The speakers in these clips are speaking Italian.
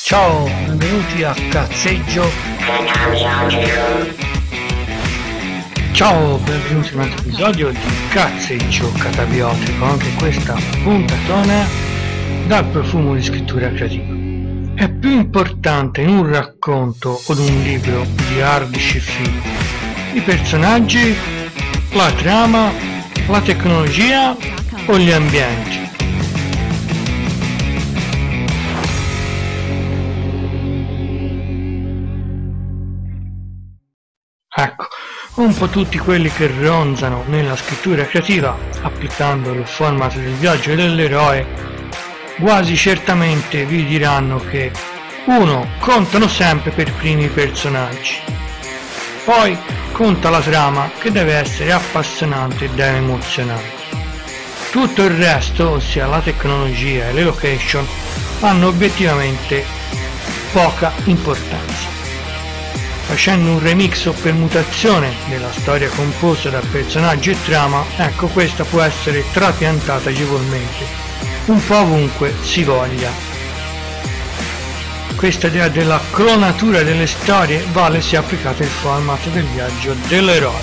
Ciao, benvenuti a Cazzeggio. Ciao, benvenuti in un altro episodio di Cazzeggio Catabiotico. Anche questa puntatona dal profumo di scrittura creativa. È più importante in un racconto o in un libro di Hardship Film i personaggi, la trama, la tecnologia o gli ambienti? Ecco, un po' tutti quelli che ronzano nella scrittura creativa, applicando il format del viaggio dell'eroe, quasi certamente vi diranno che 1. Contano sempre per primi i personaggi, poi conta la trama, che deve essere appassionante e deve emozionare. Tutto il resto, ossia la tecnologia e le location, hanno obiettivamente poca importanza. Facendo un remix o permutazione della storia composta da personaggi e trama, ecco, questa può essere trapiantata agevolmente, un po' ovunque si voglia. Questa idea della clonatura delle storie vale se applicate il format del viaggio dell'eroe,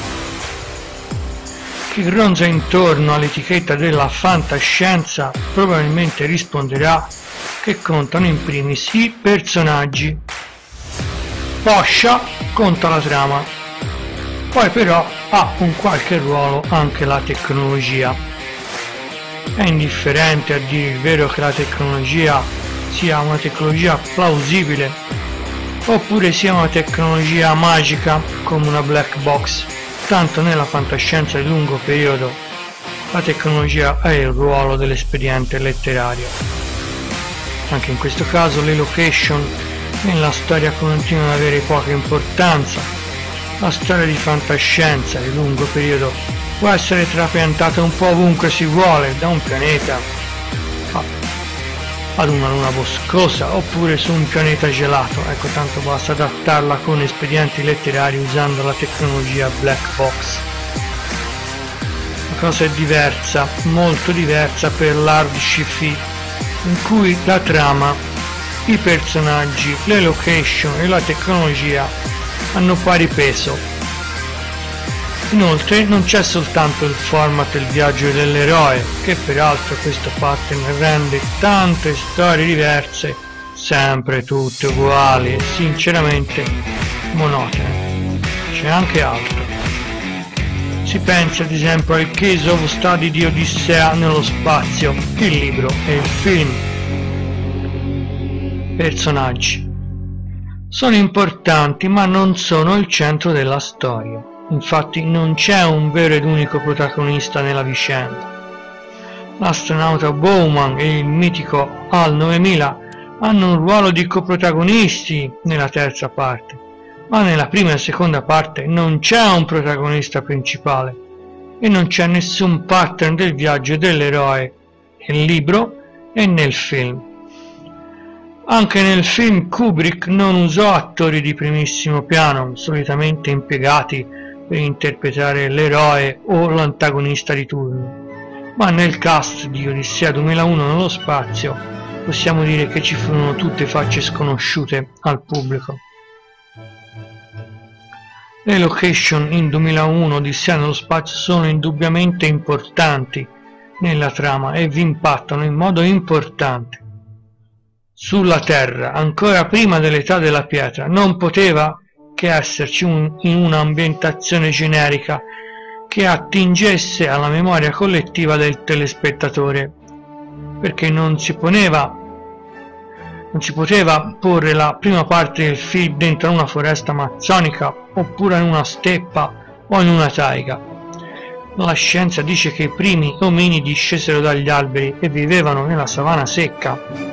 chi ronza intorno all'etichetta della fantascienza probabilmente risponderà che contano in primis i personaggi. Poscia conta la trama, poi però ha un qualche ruolo anche la tecnologia. È indifferente, a dire il vero, che la tecnologia sia una tecnologia plausibile oppure sia una tecnologia magica come una black box, tanto nella fantascienza di lungo periodo la tecnologia ha il ruolo dell'espediente letterario. Anche in questo caso le location nella storia continuano ad avere poca importanza. La storia di fantascienza di lungo periodo può essere trapiantata un po' ovunque si vuole, da un pianeta ad una luna boscosa oppure su un pianeta gelato. Ecco, tanto basta adattarla con espedienti letterari usando la tecnologia black box. La cosa è diversa, molto diversa per l'Hardship Film, in cui la trama, i personaggi, le location e la tecnologia hanno pari peso. Inoltre non c'è soltanto il format del viaggio dell'eroe, che peraltro questo pattern rende tante storie diverse sempre tutte uguali e sinceramente monotone. C'è anche altro. Si pensa ad esempio al Case of Study di Odissea nello spazio, il libro e il film. Personaggi sono importanti ma non sono il centro della storia, infatti non c'è un vero ed unico protagonista nella vicenda. L'astronauta Bowman e il mitico HAL 9000 hanno un ruolo di coprotagonisti nella terza parte, ma nella prima e seconda parte non c'è un protagonista principale e non c'è nessun pattern del viaggio dell'eroe nel libro e nel film. Anche nel film Kubrick non usò attori di primissimo piano, solitamente impiegati per interpretare l'eroe o l'antagonista di turno, ma nel cast di Odissea 2001 nello spazio possiamo dire che ci furono tutte facce sconosciute al pubblico. Le location in 2001 Odissea nello spazio sono indubbiamente importanti nella trama e vi impattano in modo importante. Sulla Terra, ancora prima dell'età della pietra, non poteva che esserci in un'ambientazione generica che attingesse alla memoria collettiva del telespettatore, perché non si poteva porre la prima parte del film dentro una foresta amazzonica oppure in una steppa o in una taiga. La scienza dice che i primi ominidi scesero dagli alberi e vivevano nella savana secca.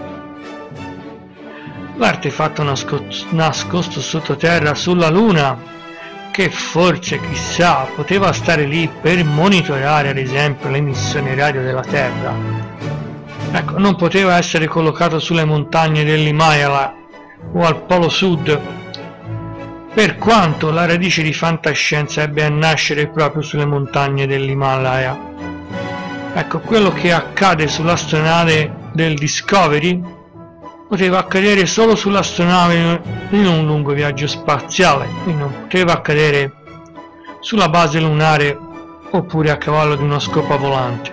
L'artefatto nascosto sottoterra sulla Luna, che forse, chissà, poteva stare lì per monitorare ad esempio le missioni radio della Terra, ecco, non poteva essere collocato sulle montagne dell'Himalaya o al Polo Sud, per quanto la radice di fantascienza ebbe a nascere proprio sulle montagne dell'Himalaya. Ecco, quello che accade sull'astronave del Discovery poteva accadere solo sull'astronave in un lungo viaggio spaziale e non poteva accadere sulla base lunare oppure a cavallo di una scopa volante.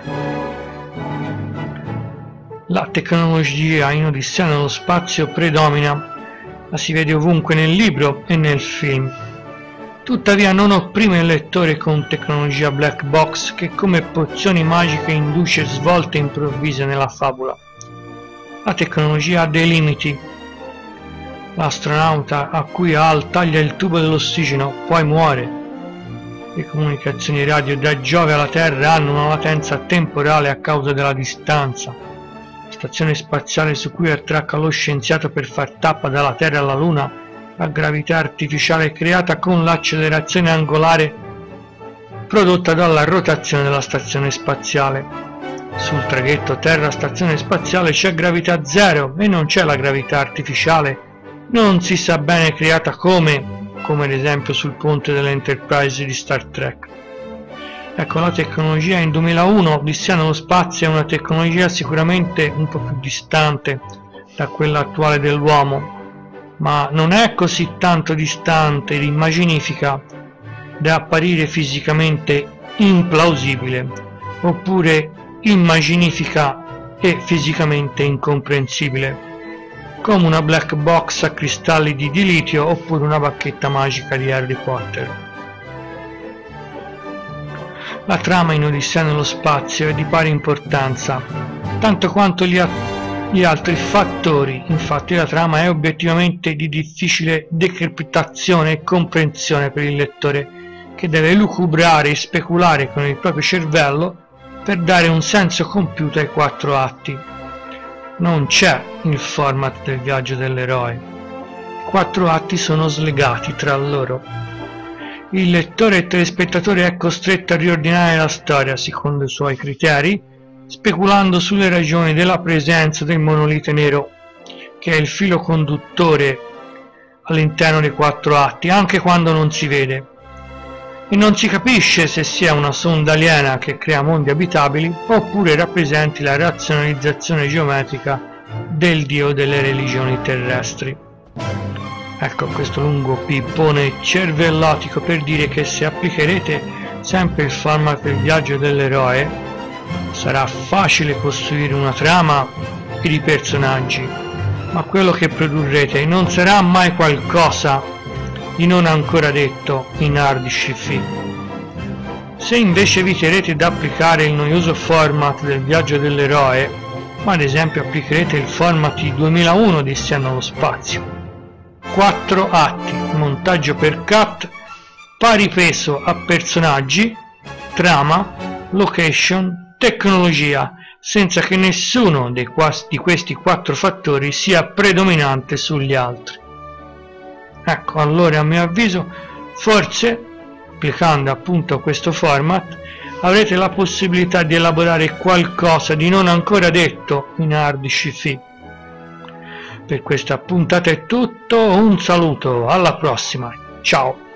La tecnologia in Odissea nello spazio predomina, la si vede ovunque nel libro e nel film. Tuttavia non opprime il lettore con tecnologia black box che come pozioni magiche induce svolte improvvise nella favola. La tecnologia ha dei limiti. L'astronauta a cui Hal taglia il tubo dell'ossigeno poi muore. Le comunicazioni radio da Giove alla Terra hanno una latenza temporale a causa della distanza. La stazione spaziale su cui attracca lo scienziato per far tappa dalla Terra alla Luna, la gravità artificiale creata con l'accelerazione angolare prodotta dalla rotazione della stazione spaziale. Sul traghetto Terra-Stazione Spaziale c'è gravità zero e non c'è la gravità artificiale, non si sa bene creata come ad esempio sul ponte dell'Enterprise di Star Trek. Ecco, la tecnologia in 2001, Odissea nello spazio, è una tecnologia sicuramente un po' più distante da quella attuale dell'uomo, ma non è così tanto distante ed immaginifica da apparire fisicamente implausibile, oppure immaginifica e fisicamente incomprensibile, come una black box a cristalli di litio oppure una bacchetta magica di Harry Potter. La trama in Odissea nello spazio è di pari importanza, tanto quanto gli altri fattori. Infatti la trama è obiettivamente di difficile decriptazione e comprensione per il lettore, che deve lucubrare e speculare con il proprio cervello per dare un senso compiuto ai 4 atti. Non c'è il format del viaggio dell'eroe. I 4 atti sono slegati tra loro. Il lettore e il telespettatore è costretto a riordinare la storia secondo i suoi criteri, speculando sulle ragioni della presenza del monolite nero, che è il filo conduttore all'interno dei 4 atti, anche quando non si vede. E non si capisce se sia una sonda aliena che crea mondi abitabili oppure rappresenti la razionalizzazione geometrica del dio delle religioni terrestri. Ecco questo lungo pippone cervellotico per dire che se applicherete sempre il format del viaggio dell'eroe sarà facile costruire una trama e i personaggi, ma quello che produrrete non sarà mai qualcosa di non ancora detto in hard sci-fi. Se invece eviterete di applicare il noioso format del viaggio dell'eroe, ma ad esempio applicherete il format di 2001 Odissea nello spazio, 4 atti, montaggio per cut, pari peso a personaggi, trama, location, tecnologia, senza che nessuno di questi 4 fattori sia predominante sugli altri. Ecco, allora a mio avviso, forse, applicando appunto questo format, avrete la possibilità di elaborare qualcosa di non ancora detto in hard sci-fi. Per questa puntata è tutto, un saluto, alla prossima, ciao!